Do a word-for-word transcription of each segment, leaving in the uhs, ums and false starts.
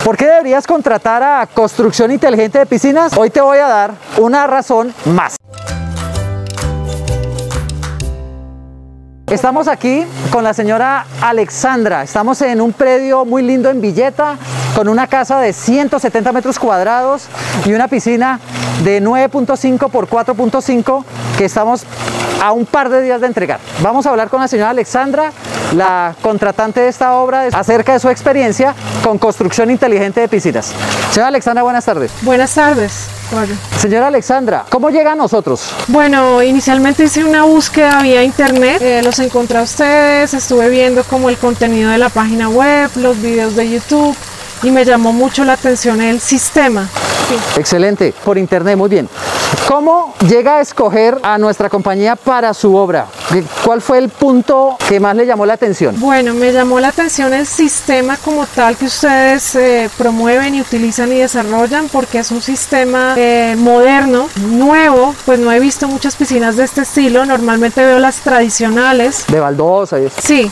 ¿Por qué deberías contratar a Construcción Inteligente de Piscinas? Hoy te voy a dar una razón más. Estamos aquí con la señora Alexandra. Estamos en un predio muy lindo en Villeta, con una casa de ciento setenta metros cuadrados y una piscina de nueve punto cinco por cuatro punto cinco que estamos a un par de días de entregar. Vamos a hablar con la señora Alexandra, la contratante de esta obra, acerca de su experiencia con Construcción Inteligente de Piscinas. Señora Alexandra, buenas tardes. Buenas tardes. Bueno. Señora Alexandra, ¿cómo llega a nosotros? Bueno, inicialmente hice una búsqueda vía internet, eh, los encontré a ustedes, estuve viendo como el contenido de la página web, los videos de YouTube y me llamó mucho la atención el sistema. Sí. Excelente, por internet, muy bien. ¿Cómo llega a escoger a nuestra compañía para su obra? ¿Cuál fue el punto que más le llamó la atención? Bueno, me llamó la atención el sistema como tal que ustedes eh, promueven y utilizan y desarrollan, porque es un sistema eh, moderno, nuevo, pues no he visto muchas piscinas de este estilo, normalmente veo las tradicionales. De baldosa y eso. Sí.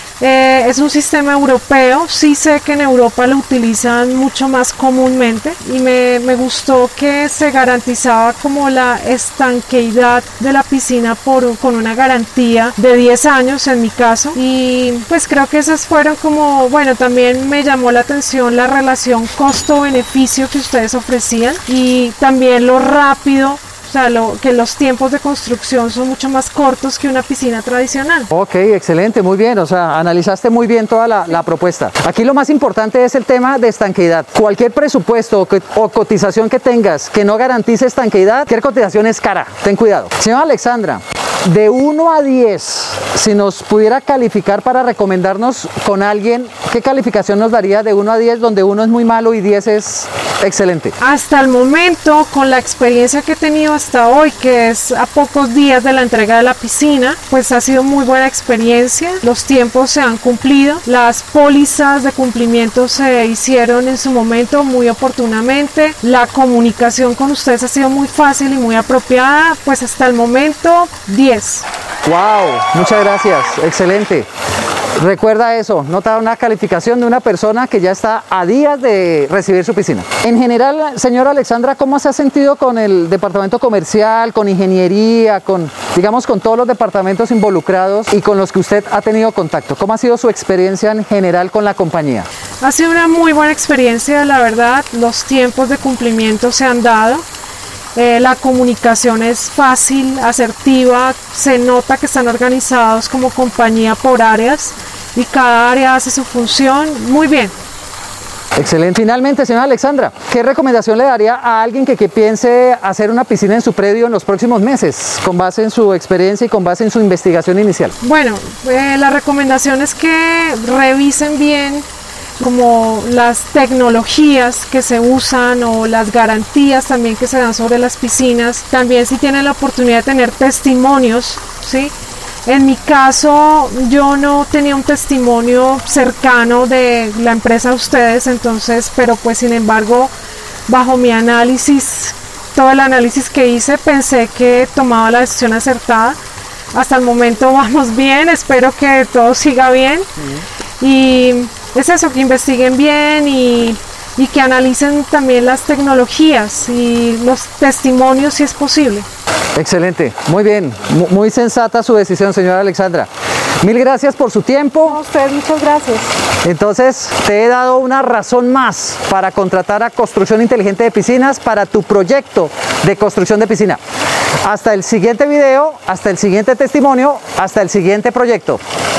Eh, es un sistema europeo, sí sé que en Europa lo utilizan mucho más comúnmente y me, me gustó que se garantizaba como la estanqueidad de la piscina por, con una garantía de diez años en mi caso, y pues creo que esas fueron como, bueno, también me llamó la atención la relación costo-beneficio que ustedes ofrecían y también lo rápido. O sea, lo, que los tiempos de construcción son mucho más cortos que una piscina tradicional. Ok, excelente, muy bien. O sea, analizaste muy bien toda la, la propuesta. Aquí lo más importante es el tema de estanqueidad. Cualquier presupuesto o, que, o cotización que tengas que no garantice estanqueidad, cualquier cotización es cara. Ten cuidado. Señora Alexandra, de uno a diez, si nos pudiera calificar para recomendarnos con alguien, ¿qué calificación nos daría de uno a diez, donde uno es muy malo y diez es excelente? Hasta el momento, con la experiencia que he tenido hasta hoy, que es a pocos días de la entrega de la piscina, pues ha sido muy buena experiencia. Los tiempos se han cumplido, las pólizas de cumplimiento se hicieron en su momento muy oportunamente, la comunicación con ustedes ha sido muy fácil y muy apropiada, pues hasta el momento diez. Wow, muchas gracias, excelente. Recuerda eso, nota una calificación de una persona que ya está a días de recibir su piscina. En general, señora Alexandra, ¿cómo se ha sentido con el departamento comercial, con ingeniería, con, digamos, con todos los departamentos involucrados y con los que usted ha tenido contacto? ¿Cómo ha sido su experiencia en general con la compañía? Ha sido una muy buena experiencia, la verdad. Los tiempos de cumplimiento se han dado. Eh, la comunicación es fácil, asertiva, se nota que están organizados como compañía por áreas y cada área hace su función muy bien. Excelente. Finalmente, señora Alexandra, ¿qué recomendación le daría a alguien que, que piense hacer una piscina en su predio en los próximos meses, con base en su experiencia y con base en su investigación inicial? Bueno, eh, la recomendación es que revisen bien como las tecnologías que se usan o las garantías también que se dan sobre las piscinas. También si tienen la oportunidad de tener testimonios, ¿sí? En mi caso yo no tenía un testimonio cercano de la empresa de ustedes, entonces, pero pues sin embargo, bajo mi análisis, todo el análisis que hice, pensé que tomaba la decisión acertada. Hasta el momento vamos bien, espero que todo siga bien. Sí. Y es eso, que investiguen bien y, y que analicen también las tecnologías y los testimonios si es posible. Excelente, muy bien, muy sensata su decisión, señora Alexandra. Mil gracias por su tiempo. A ustedes muchas gracias. Entonces, te he dado una razón más para contratar a Construcción Inteligente de Piscinas para tu proyecto de construcción de piscina. Hasta el siguiente video, hasta el siguiente testimonio, hasta el siguiente proyecto.